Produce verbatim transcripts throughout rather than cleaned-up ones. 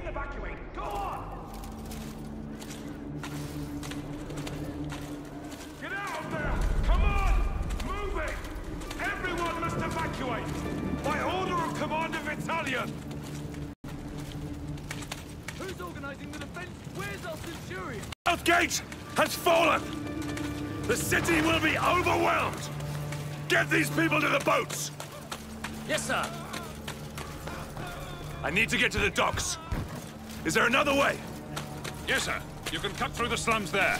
evacuate! Go on! Get out there! Come on! Moving! Everyone must evacuate! By order of Commander Vitalian! Who's organizing the defense? Where's our Centurion? South Gate has fallen! The city will be overwhelmed! Get these people to the boats! Yes, sir. I need to get to the docks. Is there another way? Yes, sir. You can cut through the slums there.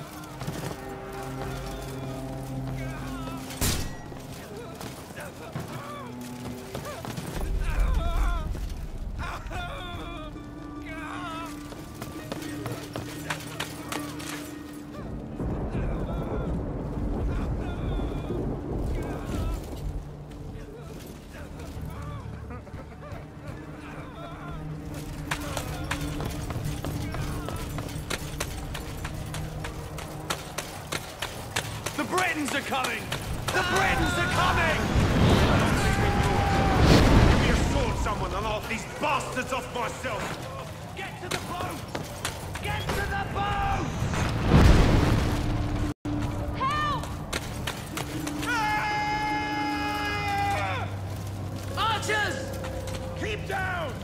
The Britons are coming! The Britons are coming! Give me a sword, someone, and I'll have these bastards off myself! Get to the boat! Get to the boat! Help! Ah! Archers! Keep down!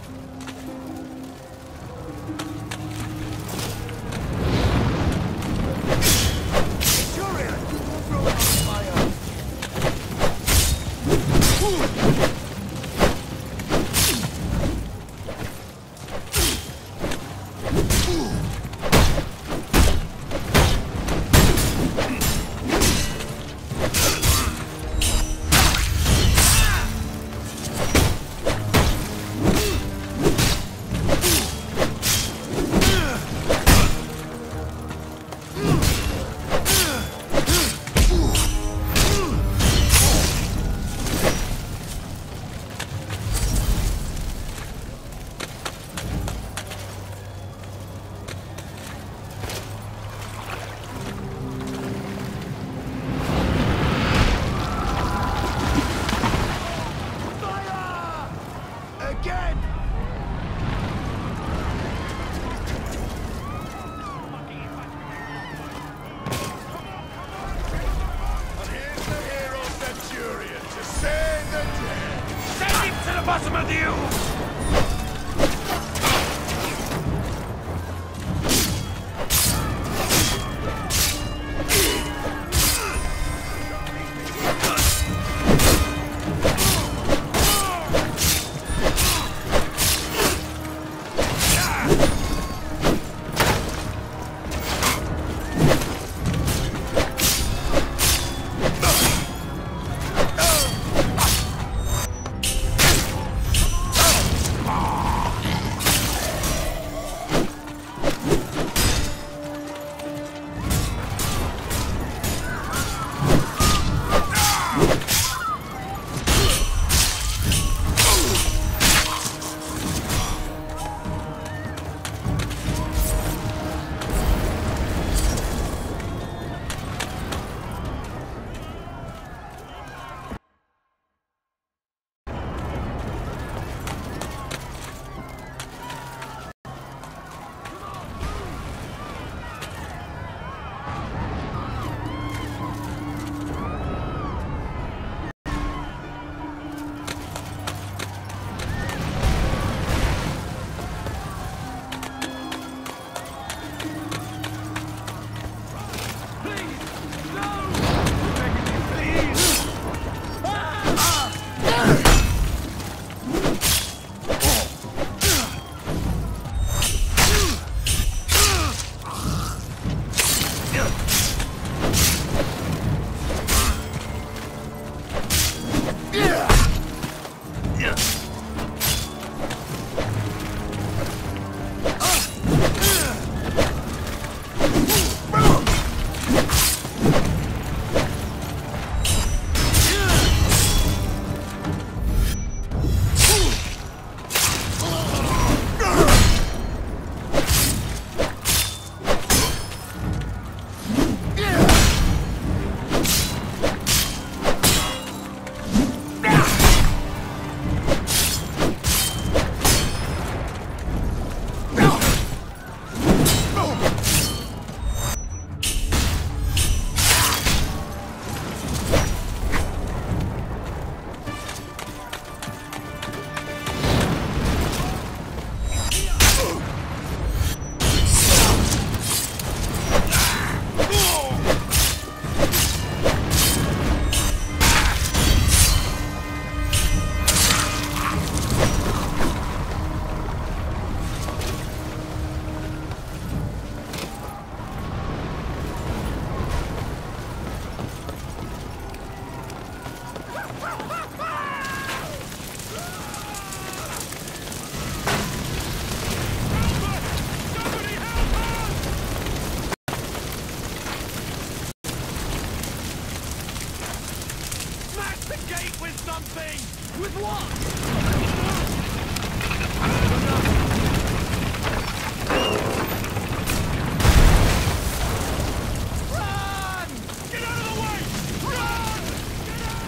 Bottom of you! something! With what? Run! Get out of the way! Run! Get out!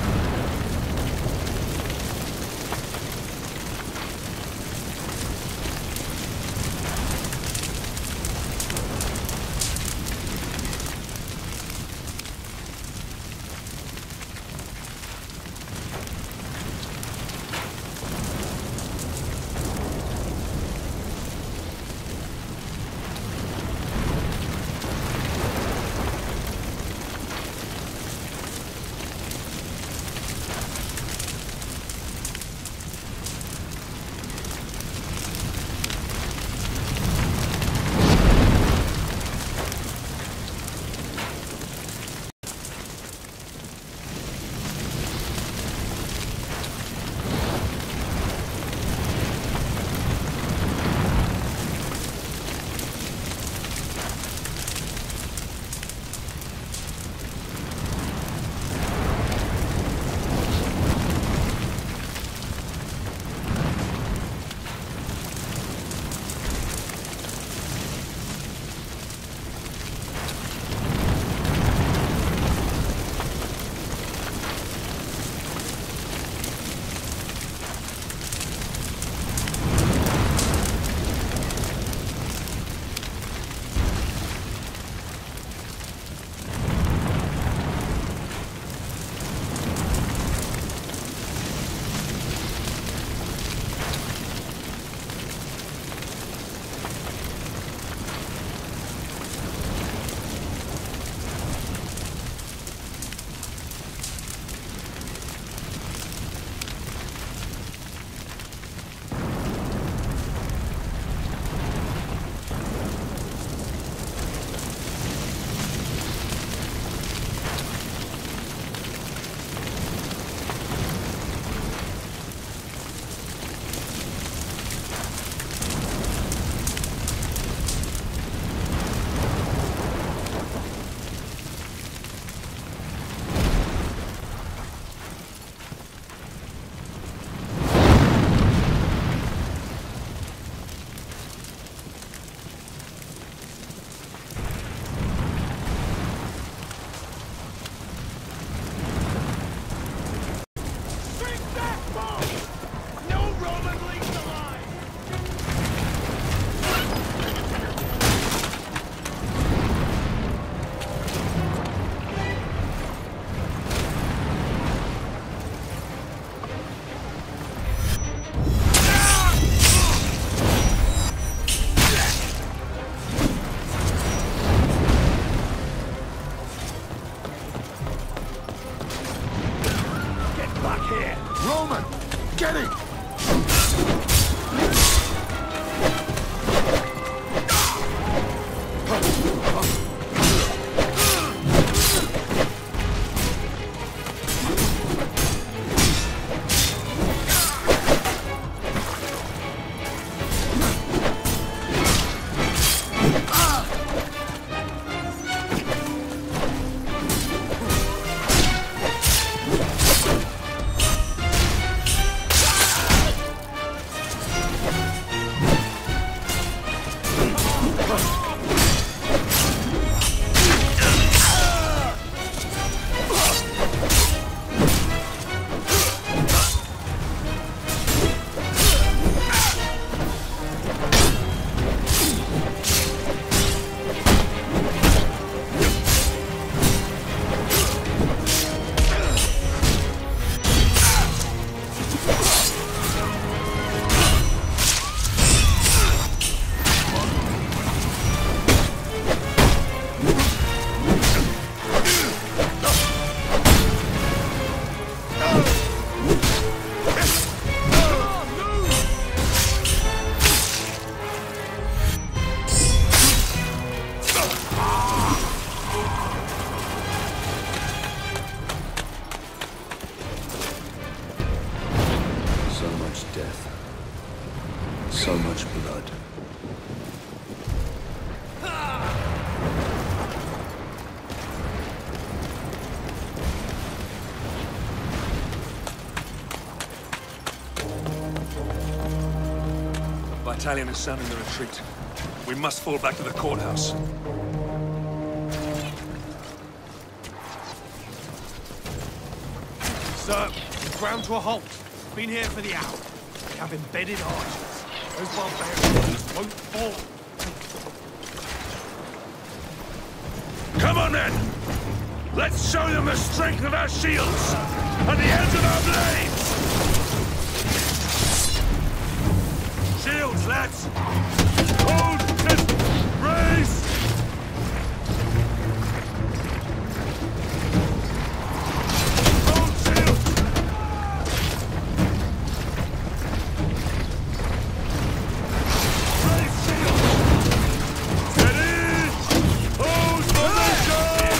Get him! So much blood. battalion is sounding the retreat. We must fall back to the courthouse. Sir, we've ground to a halt. Been here for the hour. We have embedded archers. Those barbarians won't fall. Come on, men! Let's show them the strength of our shields and the ends of our blades! Shields, lads! Hold and raise! Hold shields! Raise shields! Steady! Hold formation!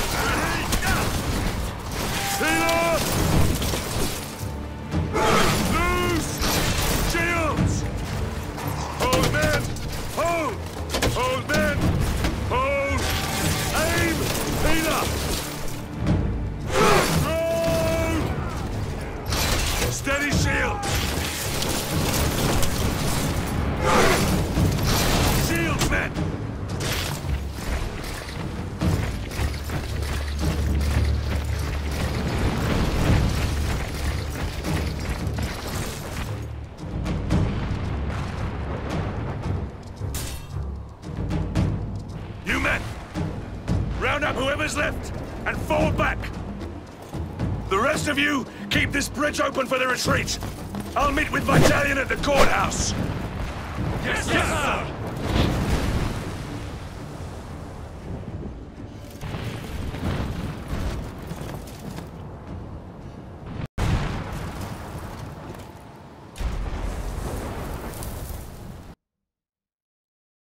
Healer! Loose! Shields! Hold men! Hold! Hold men! Hold! Aim! Healer! Throw! Steady shield! Shields, men! You men! Round up whoever's left and fall back! The rest of you, keep this bridge open for the retreat! I'll meet with Battalion at the courthouse! Yes, yes, sir!